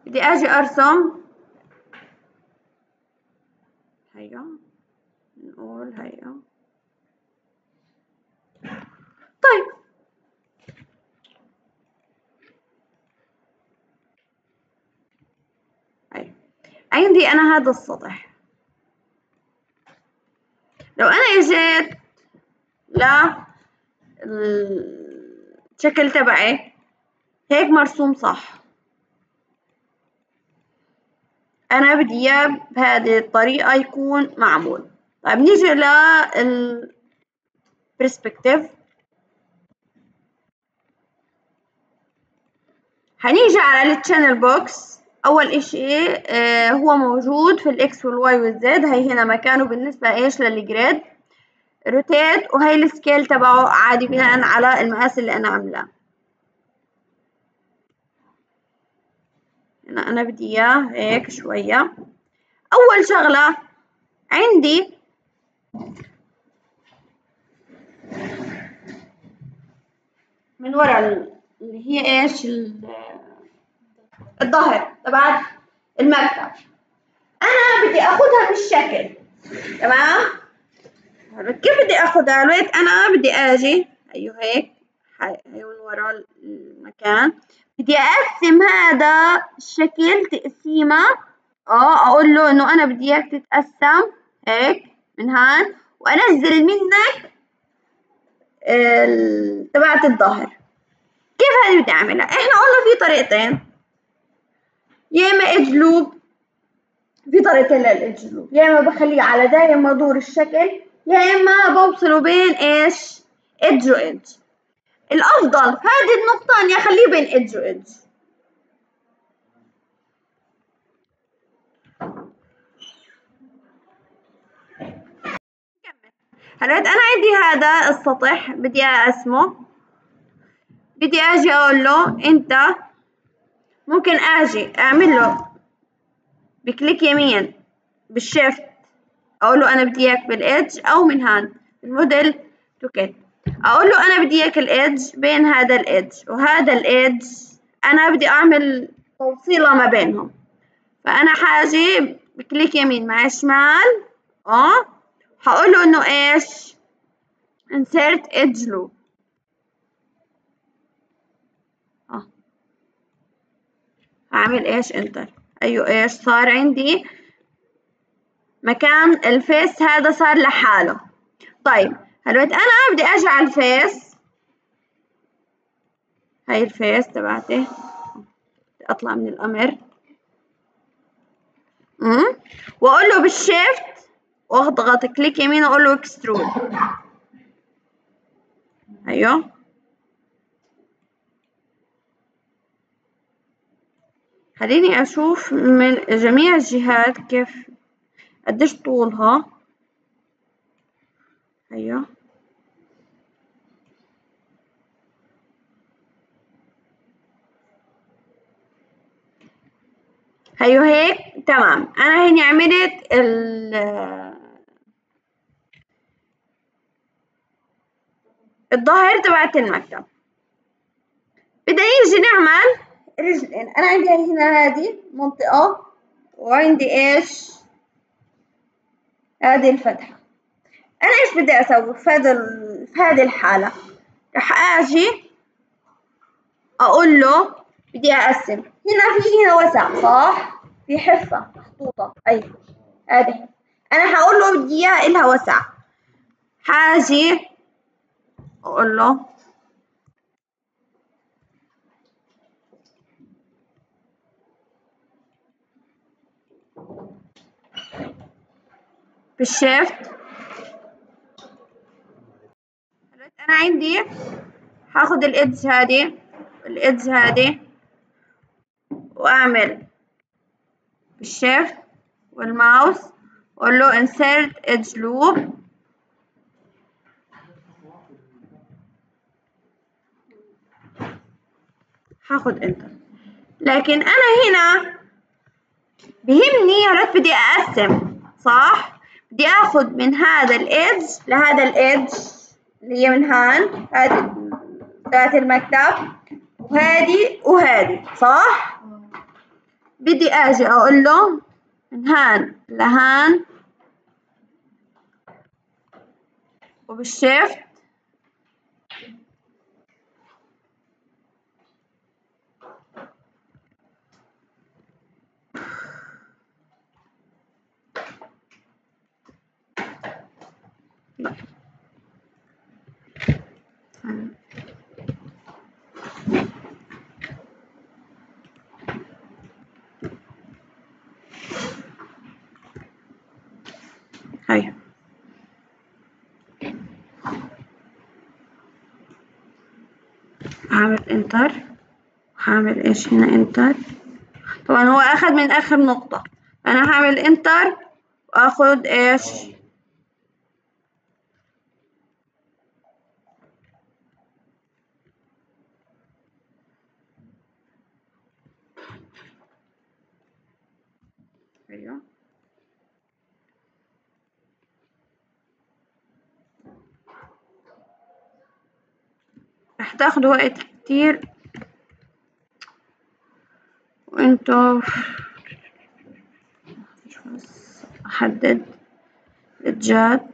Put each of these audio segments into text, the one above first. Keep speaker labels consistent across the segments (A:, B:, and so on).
A: بدي اجي ارسم. هيا نقول هيا. طيب هيا عندي انا هذا السطح. لو انا اجيت الشكل تبعي هيك مرسوم صح، انا بدي اياه بهذه الطريقة يكون معمول. طيب نيجي للبرسبكتيف. هنيجي على التشانل بوكس. اول اشي هو موجود في الاكس والواي والزد. هي هنا مكانه بالنسبة ايش للجريد. روتيت، وهي السكيل تبعه عادي بناء على المقاس اللي انا عاملاه. هنا انا بدي اياه هيك شوية. اول شغلة عندي من ورا اللي هي ايش الظهر تبع المكتب، انا بدي اخدها بالشكل. تمام. كيف بدي اخدها؟ الوقت انا بدي اجي ايوه هيك، هي من ورا المكان. بدي اقسم هذا الشكل تقسيمه. اقول له انه انا بدي اياك تتقسم هيك من هان، وانزل منك تبعت الظهر. كيف هذه بدي اعملها؟ احنا قلنا في طريقتين، يا اما ايدج لوب، في طريقتين للايدج لوب، يا اما بخليه على داير مدور الشكل، يا اما بوصله بين ايش ايدج وايدج. الافضل هذه النقطة اني اخليه بين ايدج وايدج. هلا انا عندي هذا السطح بدي اقسمه. بدي اجي اقول له انت ممكن اجي اعمل له بكليك يمين بالشيفت، اقول له انا بدي اياك بالايدج، او من هان الموديل توكيت اقول له انا بدي اياك الايدج بين هذا الايدج وهذا الايدج. انا بدي اعمل توصيله ما بينهم، فانا حاجي بكليك يمين مع شمال هقول له انه ايش insert edge loop. هعمل ايش انتر. ايوه ايش صار عندي مكان الفيس هذا صار لحاله. طيب هلوقتي انا بدي اجي على الفيس. هاي الفيس تبعتي، بدي اطلع من الامر واقول له بالشيفت واضغط كليك يمين واقول له اكسترود. ايوه خليني اشوف من جميع الجهات كيف قديش طولها. ايوه ايوه هيك تمام. انا هني عملت الظهر تبعت المكتب. بدنا نيجي نعمل رجلين. انا عندي هنا هذه منطقة، وعندي ايش هذه الفتحة. انا ايش بدي اسوي في هذه الحالة؟ رح اجي اقول له بدي اقسم. هنا وسع صح، في حفة محطوطة. اي هذه انا هقول له بدي اياها الها وسع. حاجي اقول له بالشيفت. انا عندي هاخد الإدج هذه واعمل بالشيفت والماوس واقول له insert edge loop. هاخد انتر. لكن انا هنا بهمني هلأ بدي اقسم صح. بدي اخد من هذا الإدج لهذا الإدج اللي هي من هان هذه بتاعت المكتب، وهذه صح. بدي اجي اقول له من هان لهان وبالشيفت هاي هعمل انتر، هعمل ايش هنا انتر. طبعا هو اخذ من اخر نقطة، انا هعمل انتر واخد ايش ايوه رح تاخد وقت كتير وانتو بس احدد الجات.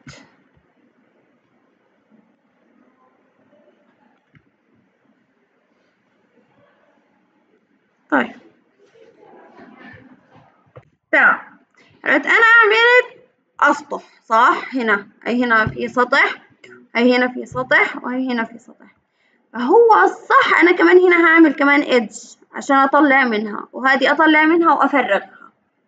A: طيب تمام، انا عملت اسطح صح، هنا اي هنا في سطح، هي هنا في سطح، وهي هنا في سطح، فهو الصح انا كمان هنا هعمل كمان ايدج عشان اطلع منها، وهذه اطلع منها وافرغها.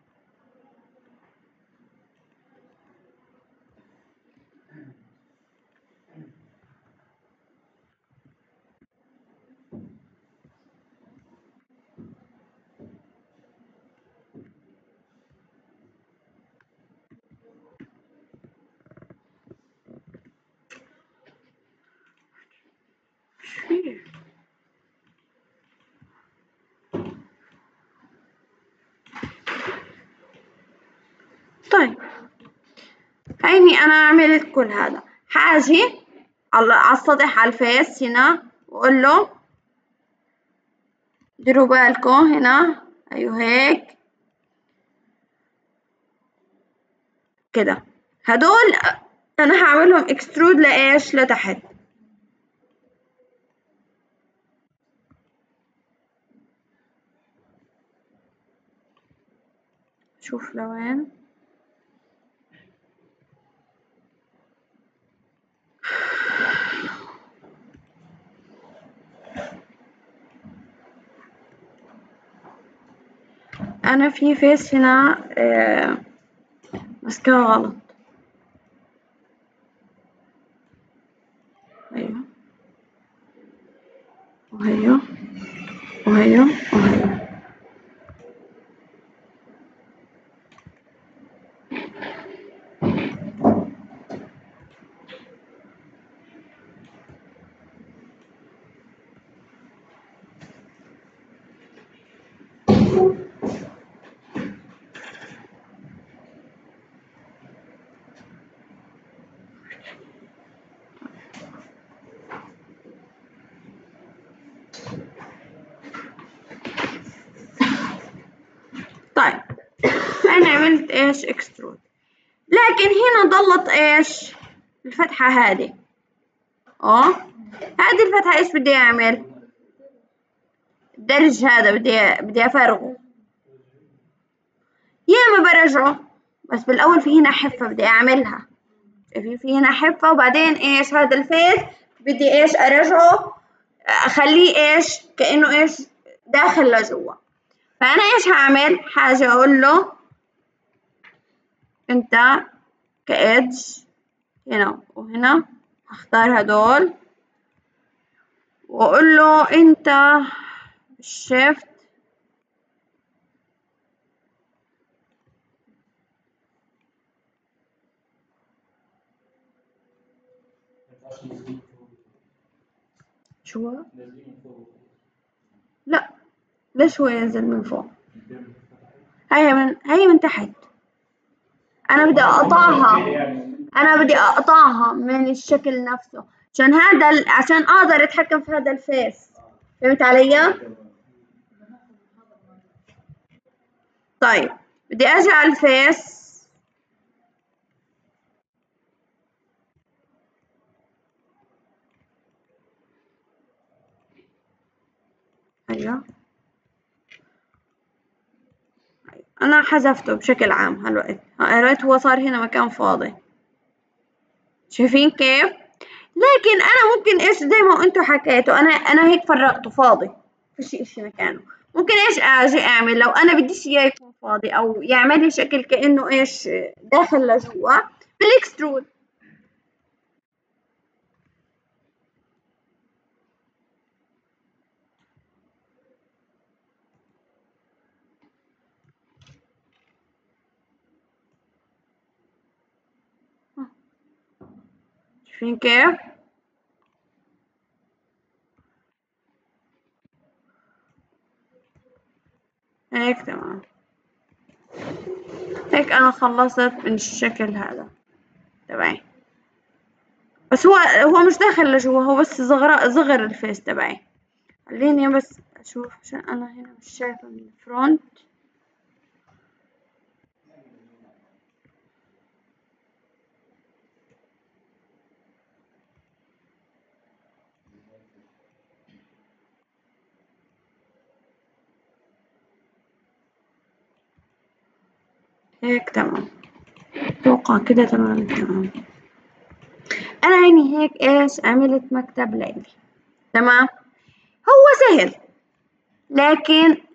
A: طيب هيني انا عملت كل هذا، حاجي على السطح على الفيس هنا واقول له ديروا بالكم هنا، ايوه هيك كده. هدول انا هعملهم اكسترود لايش، لتحت. شوف لوين، انا في فيس هنا ماسكاها غلط. ايوه وهيو وهيو وهيو. طيب انا عملت ايش اكسترود، لكن هنا ضلت ايش الفتحة هذه. هذه الفتحة ايش بدي اعمل، الدرج هذا بدي افرغه، يا ما برجعه، بس بالاول في هنا حفة بدي اعملها، في هنا حفة، وبعدين ايش هذا الفيس بدي ايش ارجعه، اخليه ايش كأنه ايش داخل لجوا. فانا ايش هعمل، حاجة اقول له انت كإيدج هنا وهنا، هختار هدول واقول له انت بالشيفت شو، لا ليش هو ينزل من فوق، هي من تحت، انا بدي اقطعها، انا بدي اقطعها من الشكل نفسه، عشان هذا عشان اقدر اتحكم في هذا الفيس، فهمت علي؟ طيب بدي اجي على الفيس. ايوه انا حذفته بشكل عام هالوقت، قريت هو صار هنا مكان فاضي، شايفين كيف؟ لكن انا ممكن ايش زي ما انتم حكيتوا، انا هيك فرغته فاضي، فيش اشي مكانه. ممكن ايش اجي اعمل لو انا بديش اياه يكون فاضي او يعمل لي شكل كانه ايش داخل لجوا، بالاكسترود. شايفين كيف؟ هيك تمام. هيك انا خلصت من الشكل هذا تبعي، بس هو مش داخل لجوا، هو بس صغر الفيس تبعي. خليني بس اشوف عشان انا هنا مش شايفه من الفرونت. هيك تمام، اتوقع كده تمام تمام. انا يعني هيك ايش عملت مكتب لإلي، تمام. هو سهل، لكن